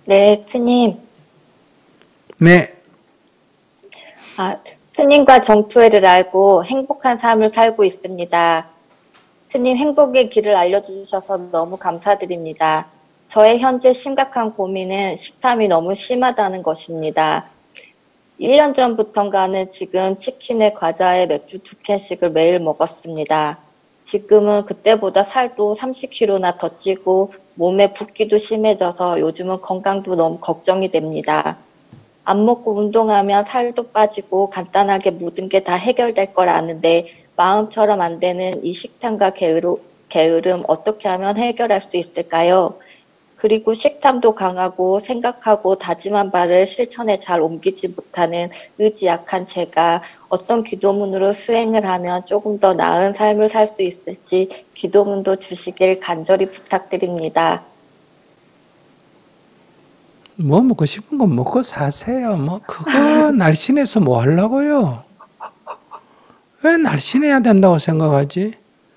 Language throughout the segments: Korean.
네, 스님. 네. 스님과 정토회를 알고 행복한 삶을 살고 있습니다. 스님 행복의 길을 알려주셔서 너무 감사드립니다. 저의 현재 심각한 고민은 식탐이 너무 심하다는 것입니다. 1년 전부터인가는 지금 치킨에 과자에 맥주 2캔씩을 매일 먹었습니다. 지금은 그때보다 살도 30kg나 더 찌고 몸에 붓기도 심해져서 요즘은 건강도 너무 걱정이 됩니다. 안 먹고 운동하면 살도 빠지고 간단하게 모든 게 다 해결될 걸 아는데 마음처럼 안 되는 이 식탐과 게으름 어떻게 하면 해결할 수 있을까요? 그리고 식탐도 강하고 생각하고 다짐한 바를 실천에 잘 옮기지 못하는 의지 약한 제가 어떤 기도문으로 수행을 하면 조금 더 나은 삶을 살 수 있을지 기도문도 주시길 간절히 부탁드립니다. 뭐 먹고 싶은 거 먹고 사세요. 뭐 그거 날씬해서 뭐 하려고요? 왜 날씬해야 된다고 생각하지?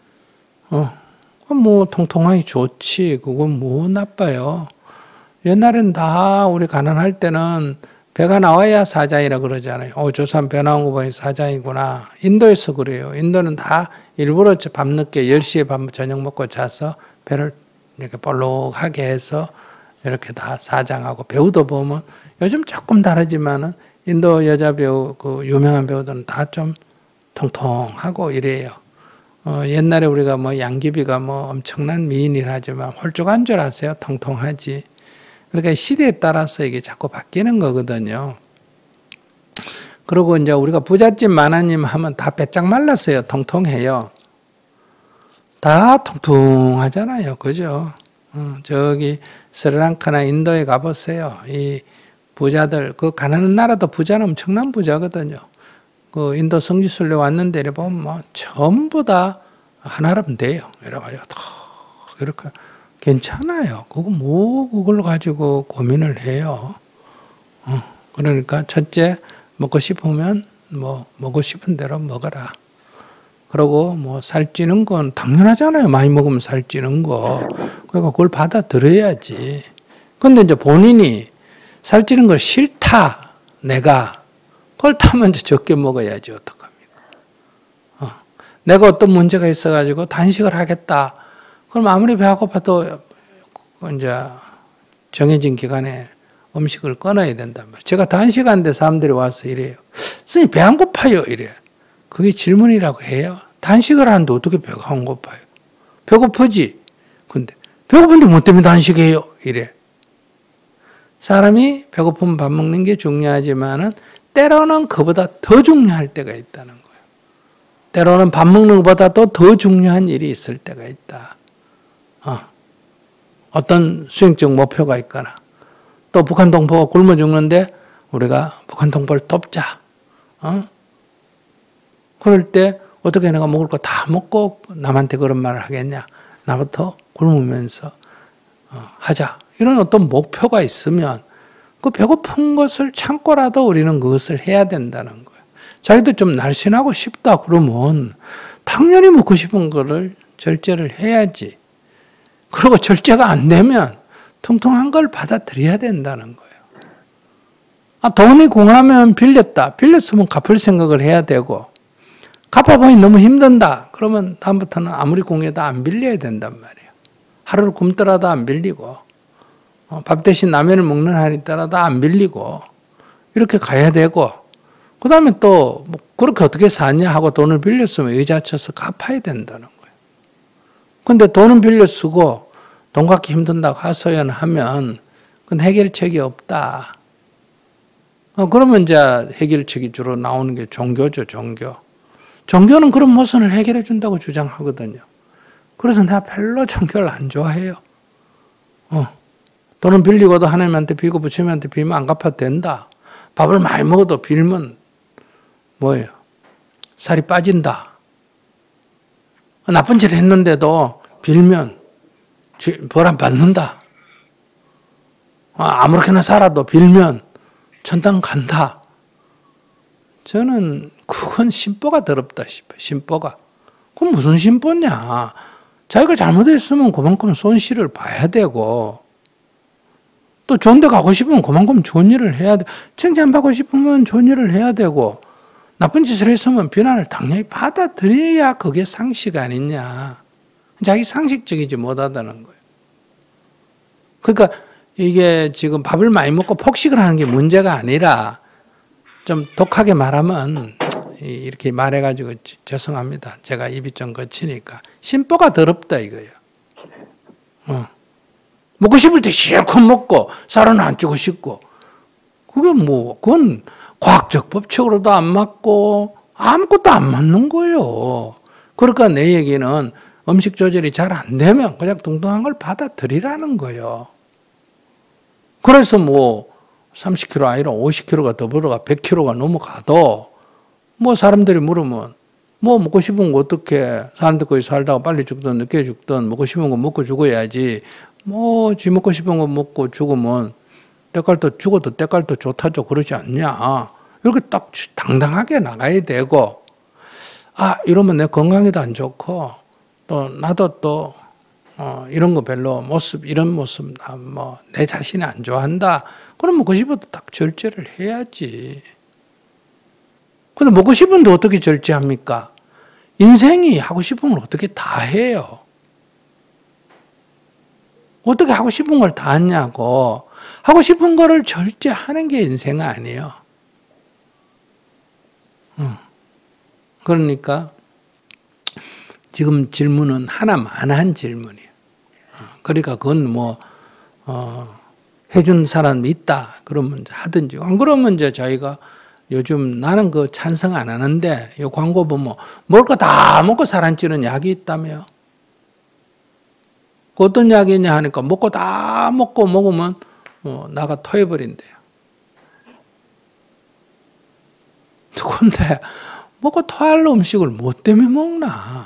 뭐 통통하기 좋지. 그건 뭐 나빠요. 옛날엔 다 우리 가난할 때는 배가 나와야 사장이라 그러잖아요. 저 사람 배 나온 거 보니 사장이구나. 인도에서 그래요. 인도는 다 일부러 밤늦게 10시에 저녁 먹고 자서 배를 이렇게 볼록하게 해서 이렇게 다 사장하고, 배우도 보면 요즘 조금 다르지만은 인도 여자 배우, 그 유명한 배우들은 다 좀 통통하고 이래요. 옛날에 우리가 뭐 양귀비가 뭐 엄청난 미인이라 하지만 홀쭉한 줄 아세요? 통통하지. 그러니까 시대에 따라서 이게 자꾸 바뀌는 거거든요. 그리고 이제 우리가 부잣집 만화님 하면 다 빼짝 말랐어요. 통통해요. 다 통통하잖아요. 그죠? 저기 스리랑카나 인도에 가보세요. 이 부자들, 그 가난한 나라도 부자는 엄청난 부자거든요. 그 인도 성지순례 왔는데 이래 보면 뭐 전부 다 하나라면 돼요. 이래가지고 이렇게 괜찮아요. 그걸로 가지고 고민을 해요. 그러니까 첫째, 먹고 싶으면 뭐 먹고 싶은 대로 먹어라. 그리고 뭐 살찌는 건 당연하잖아요. 많이 먹으면 살찌는 거. 그러니까 그걸 받아들여야지. 근데 이제 본인이 살찌는 걸 싫다, 내가. 그렇다면 이제 적게 먹어야지, 어떡합니까? 내가 어떤 문제가 있어가지고 단식을 하겠다. 그럼 아무리 배가 고파도 이제 정해진 기간에 음식을 끊어야 된단 말이에요. 제가 단식하는데 사람들이 와서 이래요. 선생님, 배 안 고파요. 이래. 그게 질문이라고 해요. 단식을 하는데 어떻게 배가 안 고파요? 배고프지? 근데 배고픈데 뭐 때문에 단식해요? 이래. 사람이 배고프면 밥 먹는 게 중요하지만은 때로는 그보다 더 중요할 때가 있다는 거예요. 때로는 밥 먹는 것보다도 더 중요한 일이 있을 때가 있다. 어떤 수행적 목표가 있거나, 또 북한 동포가 굶어 죽는데 우리가 북한 동포를 돕자. 그럴 때 어떻게 내가 먹을 거 다 먹고 남한테 그런 말을 하겠냐. 나부터 굶으면서 하자. 이런 어떤 목표가 있으면 그 배고픈 것을 참고라도 우리는 그것을 해야 된다는 거예요. 자기도 좀 날씬하고 싶다 그러면 당연히 먹고 싶은 거를 절제를 해야지. 그리고 절제가 안 되면 통통한 걸 받아들여야 된다는 거예요. 돈이 공하면 빌렸다. 빌렸으면 갚을 생각을 해야 되고, 갚아보니 너무 힘든다. 그러면 다음부터는 아무리 공해도 안 빌려야 된단 말이에요. 하루를 굶더라도 안 빌리고, 밥 대신 라면을 먹는 한이 있더라도 안 빌리고, 이렇게 가야 되고, 그 다음에 또 뭐 그렇게 어떻게 사냐 하고 돈을 빌렸으면 의자 쳐서 갚아야 된다는 거예요. 근데 돈은 빌려 쓰고 돈 갚기 힘든다고 하소연하면 그건 해결책이 없다. 그러면 이제 해결책이 주로 나오는 게 종교죠, 종교. 종교는 그런 모순을 해결해 준다고 주장하거든요. 그래서 내가 별로 종교를 안 좋아해요. 돈은 빌리고도 하나님한테 빌고 부처님한테 빌면 안 갚아도 된다. 밥을 많이 먹어도 빌면 뭐예요? 살이 빠진다. 나쁜 짓을 했는데도 빌면 벌 안 받는다. 아무렇게나 살아도 빌면 천당 간다. 저는 그건 심보가 더럽다 싶어요. 심보가. 그건 무슨 심보냐. 자기가 잘못했으면 그만큼 손실을 봐야 되고, 또 좋은 데 가고 싶으면 그만큼 좋은 일을 해야 돼. 칭찬받고 싶으면 좋은 일을 해야 되고, 나쁜 짓을 했으면 비난을 당연히 받아들여야 그게 상식 아니냐. 자기 상식적이지 못하다는 거예요. 그러니까 이게 지금 밥을 많이 먹고 폭식을 하는 게 문제가 아니라, 좀 독하게 말하면, 이렇게 말해가지고 죄송합니다. 제가 입이 좀 거치니까. 심보가 더럽다 이거예요. 먹고 싶을 때 실컷 먹고 살은 안 찌고 싶고, 그건 과학적 법칙으로도 안 맞고 아무것도 안 맞는 거예요. 그러니까 내 얘기는 음식 조절이 잘 안 되면 그냥 뚱뚱한 걸 받아들이라는 거예요. 그래서 30kg 아니라 50kg가 더 벌어가 100kg가 넘어가도 사람들이 물으면 먹고 싶은 거 어떻게, 사람들 거기 살다가 빨리 죽든 늦게 죽든 먹고 싶은 거 먹고 죽어야지, 지 먹고 싶은 거 먹고 죽으면 때깔도 죽어도 때깔도 좋다죠. 그러지 않냐. 이렇게 딱 당당하게 나가야 되고, 이러면 내 건강에도 안 좋고, 또 나도 또 이런 거 별로 이런 모습 내 자신이 안 좋아한다. 그럼 먹고 싶어도 딱 절제를 해야지. 근데 먹고 싶은데 어떻게 절제합니까? 인생이 하고 싶은 걸 어떻게 다 해요? 어떻게 하고 싶은 걸 다 하냐고. 하고 싶은 거를 절제하는 게 인생 아니에요. 그러니까 지금 질문은 하나만한 질문이에요. 그러니까 그건 해준 사람이 있다. 그러면 하든지. 안 그러면 이제 저희가 요즘 나는 그 찬성 안 하는데, 이 광고 보면 먹을 거 다 먹고 살 안 찌는 약이 있다며. 그 어떤 약이냐 하니까 먹고 다 먹고 먹으면 나가 토해버린대요. 근데 먹고 토할 음식을 뭐 때문에 먹나?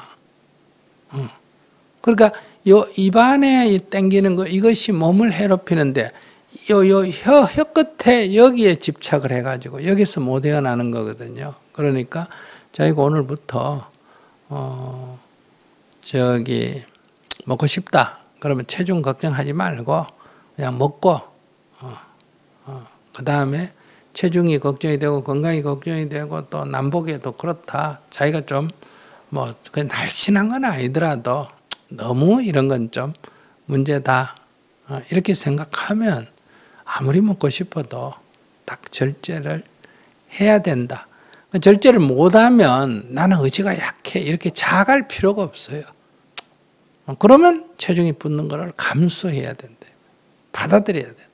그러니까 입안에 땡기는 거, 이것이 몸을 해롭히는데, 혀 끝에 여기에 집착을 해가지고 여기서 못 헤어나는 거거든요. 그러니까 저희가 오늘부터 먹고 싶다. 그러면 체중 걱정하지 말고 그냥 먹고, 그 다음에 체중이 걱정이 되고 건강이 걱정이 되고 또 남보기에도 그렇다. 자기가 좀 그냥 날씬한 건 아니더라도 너무 이런 건 좀 문제다. 이렇게 생각하면 아무리 먹고 싶어도 딱 절제를 해야 된다. 절제를 못하면 나는 의지가 약해. 이렇게 자각할 필요가 없어요. 그러면 체중이 붙는 것을 감수해야 된다. 받아들여야 된다.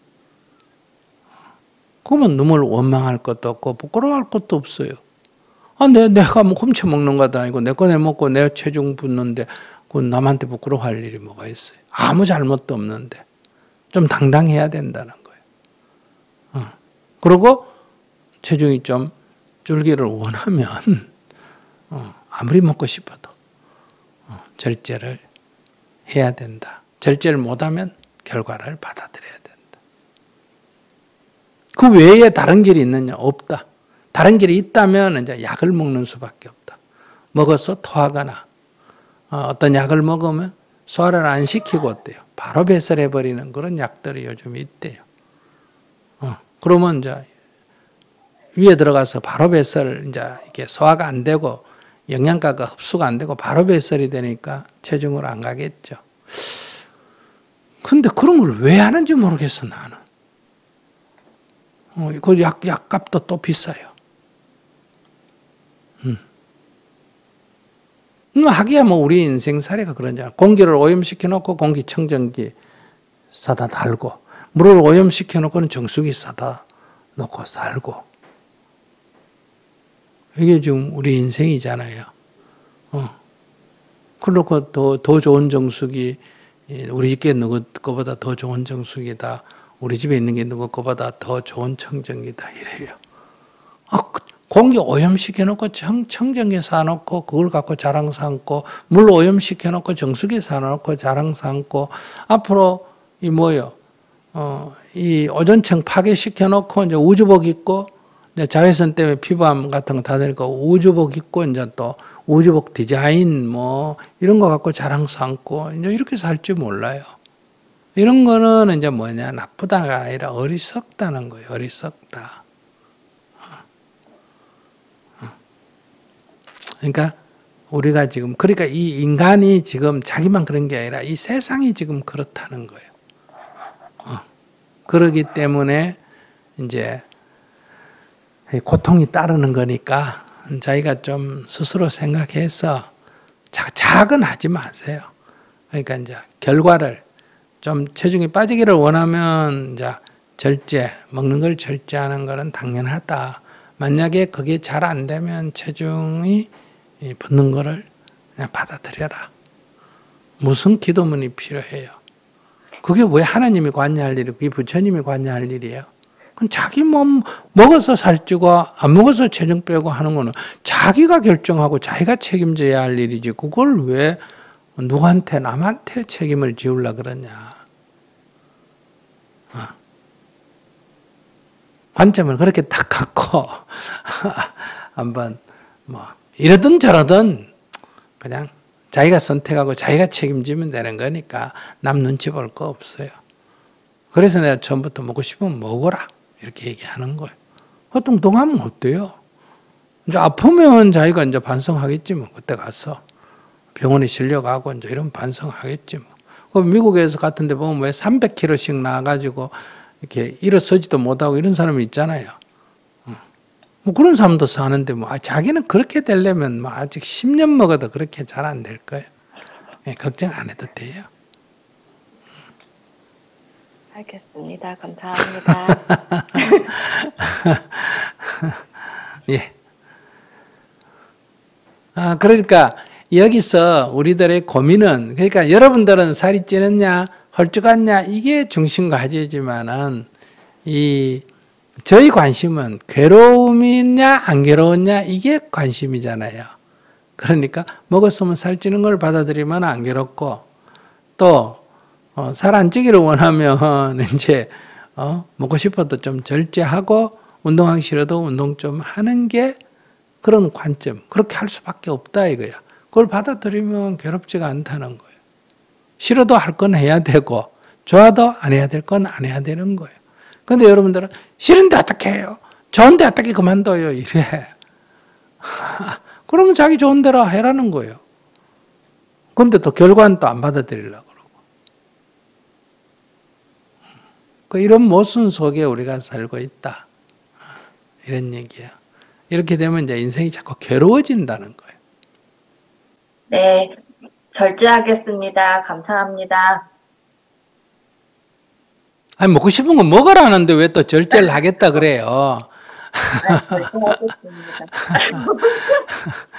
그러면 눈물 원망할 것도 없고 부끄러워할 것도 없어요. 내가 훔쳐 먹는 것도 아니고 내 거 내 먹고 내 체중 붙는데 그건 남한테 부끄러워할 일이 뭐가 있어요. 아무 잘못도 없는데. 좀 당당해야 된다는 거예요. 그리고 체중이 좀 줄기를 원하면 아무리 먹고 싶어도 절제를 해야 된다. 절제를 못하면 결과를 받아들여야 된다. 그 외에 다른 길이 있느냐? 없다. 다른 길이 있다면 이제 약을 먹는 수밖에 없다. 먹어서 토하거나 어떤 약을 먹으면 소화를 안 시키고 어때요? 바로 배설해버리는 그런 약들이 요즘 있대요. 그러면 이제 위에 들어가서 바로 배설, 이제 이게 소화가 안 되고 영양가가 흡수가 안 되고 바로 배설이 되니까 체중으로 안 가겠죠. 근데 그런 걸 왜 하는지 모르겠어, 나는. 그 약값도 또 비싸요. 하기야 우리 인생 사례가 그런잖아. 공기를 오염시켜 놓고 공기청정기 사다 달고, 물을 오염시켜 놓고는 정수기 사다 놓고 살고. 이게 지금 우리 인생이잖아요. 그렇고 더 좋은 정수기, 우리 집에 있는 것보다 더 좋은 정수기다. 우리 집에 있는 게 누구 것보다 더 좋은 청정기다. 이래요. 공기 오염시켜놓고 청정기 사놓고 그걸 갖고 자랑 삼고, 물 오염시켜놓고 정수기 사놓고 자랑 삼고, 앞으로 이 오존층 파괴시켜놓고 이제 우주복 입고, 이제 자외선 때문에 피부암 같은 거 다 되니까 우주복 입고 이제 또 우주복 디자인 이런 거 갖고 자랑 삼고 이제 이렇게 살지 몰라요. 이런 거는 이제 뭐냐, 나쁘다가 아니라 어리석다는 거예요. 어리석다. 그러니까 우리가 지금, 그러니까 이 인간이 지금 자기만 그런 게 아니라 이 세상이 지금 그렇다는 거예요. 그러기 때문에 이제 고통이 따르는 거니까 자기가 좀 스스로 생각해서 자학은 하지 마세요. 그러니까 이제 결과를 좀 체중이 빠지기를 원하면 이제 절제, 먹는 걸 절제하는 거는 당연하다. 만약에 그게 잘 안 되면 체중이 붙는 거를 그냥 받아들여라. 무슨 기도문이 필요해요? 그게 왜 하나님이 관여할 일이고 그게 부처님이 관여할 일이에요? 그럼 자기 몸 먹어서 살찌고 안 먹어서 체중 빼고 하는 거는 자기가 결정하고 자기가 책임져야 할 일이지 그걸 왜 누구한테 남한테 책임을 지우려 그러냐. 관점을 그렇게 딱 갖고 한번 뭐 이러든 저러든 그냥 자기가 선택하고 자기가 책임지면 되는 거니까 남 눈치 볼 거 없어요. 그래서 내가 처음부터 먹고 싶으면 먹어라 이렇게 얘기하는 거예요. 뚱뚱하면 어때요? 이제 아프면 자기가 이제 반성하겠지 뭐. 그때 가서 병원에 실려가고 이제 이런 반성하겠지 뭐. 미국에서 같은 데 보면 왜 300kg씩 나와가지고 이렇게 일어서지도 못하고 이런 사람이 있잖아요. 뭐 그런 사람도 사는데 뭐 자기는 그렇게 되려면 뭐 아직 10년 먹어도 그렇게 잘 안 될 거예요. 걱정 안 해도 돼요. 알겠습니다. 감사합니다. 예. 그러니까 여기서 우리들의 고민은, 그러니까 여러분들은 살이 찌느냐, 헐쭉하냐, 이게 중심과 화제지만은, 저희 관심은 괴로움이냐, 안 괴로웠냐, 이게 관심이잖아요. 그러니까 먹었으면 살찌는 걸 받아들이면 안 괴롭고, 또, 살 안 찌기를 원하면, 이제, 먹고 싶어도 좀 절제하고, 운동하기 싫어도 운동 좀 하는 게 그런 관점. 그렇게 할 수밖에 없다, 이거야. 그걸 받아들이면 괴롭지가 않다는 거예요. 싫어도 할 건 해야 되고, 좋아도 안 해야 될 건 안 해야 되는 거예요. 근데 여러분들은 싫은데 어떻게 해요? 좋은데 어떻게 그만둬요? 이래. 그러면 자기 좋은 대로 해라는 거예요. 근데 또 결과는 또 안 받아들이려고 그러고. 이런 모순 속에 우리가 살고 있다. 이런 얘기예요. 이렇게 되면 이제 인생이 자꾸 괴로워진다는 거예요. 네, 절제하겠습니다. 감사합니다. 아니, 먹고 싶은 거 먹으라는데 왜 또 절제를 하겠다 그래요? 네, 절제하겠습니다.